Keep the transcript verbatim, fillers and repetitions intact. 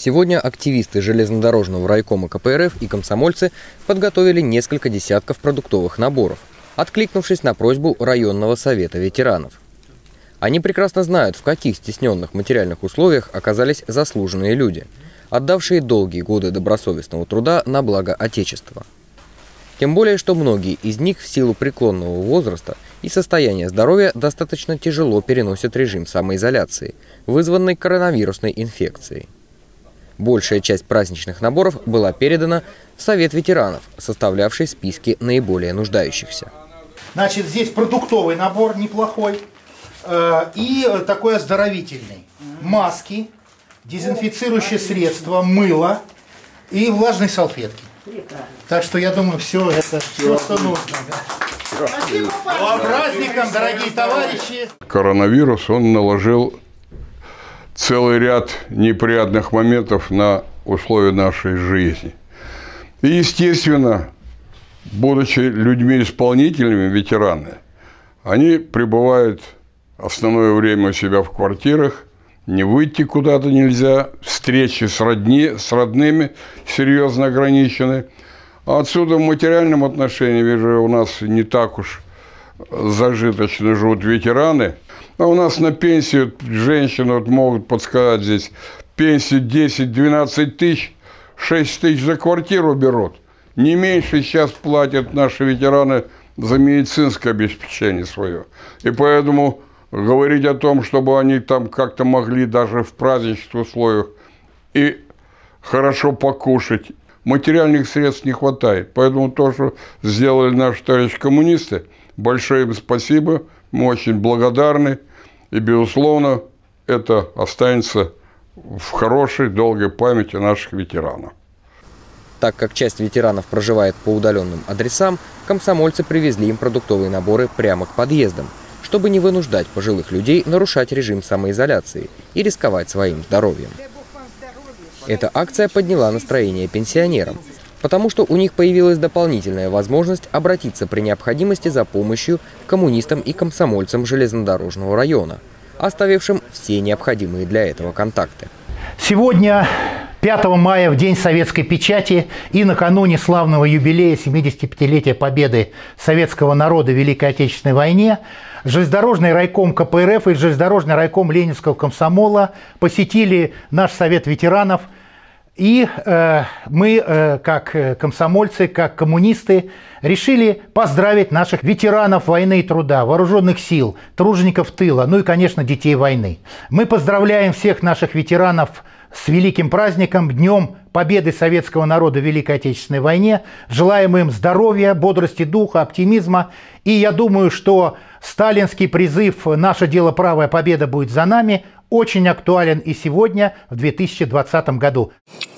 Сегодня активисты железнодорожного райкома ка пэ эр эф и комсомольцы подготовили несколько десятков продуктовых наборов, откликнувшись на просьбу районного совета ветеранов. Они прекрасно знают, в каких стесненных материальных условиях оказались заслуженные люди, отдавшие долгие годы добросовестного труда на благо Отечества. Тем более, что многие из них в силу преклонного возраста и состояния здоровья достаточно тяжело переносят режим самоизоляции, вызванный коронавирусной инфекцией. Большая часть праздничных наборов была передана в Совет ветеранов, составлявший списки наиболее нуждающихся. Значит, здесь продуктовый набор неплохой э, и такой оздоровительный. Маски, дезинфицирующие средства, мыло и влажные салфетки. Так что я думаю, все это все, что нужно. Спасибо, с праздником, дорогие товарищи! Коронавирус, он наложил целый ряд неприятных моментов на условия нашей жизни. И, естественно, будучи людьми исполнительными, ветераны, они пребывают основное время у себя в квартирах, не выйти куда-то нельзя, встречи с, родни, с родными серьезно ограничены. А отсюда в материальном отношении, вижу, у нас не так уж зажиточно живут ветераны. А у нас на пенсию женщины вот могут подсказать здесь, пенсию десять-двенадцать тысяч, шесть тысяч за квартиру берут. Не меньше сейчас платят наши ветераны за медицинское обеспечение свое. И поэтому говорить о том, чтобы они там как-то могли даже в праздничных условиях и хорошо покушать, материальных средств не хватает. Поэтому то, что сделали наши товарищи коммунисты, большое им спасибо, мы очень благодарны. И, безусловно, это останется в хорошей, долгой памяти наших ветеранов. Так как часть ветеранов проживает по удаленным адресам, комсомольцы привезли им продуктовые наборы прямо к подъездам, чтобы не вынуждать пожилых людей нарушать режим самоизоляции и рисковать своим здоровьем. Эта акция подняла настроение пенсионерам, потому что у них появилась дополнительная возможность обратиться при необходимости за помощью к коммунистам и комсомольцам железнодорожного района, оставившим все необходимые для этого контакты. Сегодня, пятого мая, в День советской печати и накануне славного юбилея семидесятипятилетия победы советского народа в Великой Отечественной войне, железнодорожный райком ка пэ эр эф и железнодорожный райком Ленинского комсомола посетили наш Совет ветеранов. И э, мы, э, как комсомольцы, как коммунисты, решили поздравить наших ветеранов войны и труда, вооруженных сил, тружеников тыла, ну и, конечно, детей войны. Мы поздравляем всех наших ветеранов с великим праздником, Днем Победы советского народа в Великой Отечественной войне. Желаем им здоровья, бодрости духа, оптимизма. И я думаю, что сталинский призыв «Наше дело правое, победа будет за нами» очень актуален и сегодня, в две тысячи двадцатом году.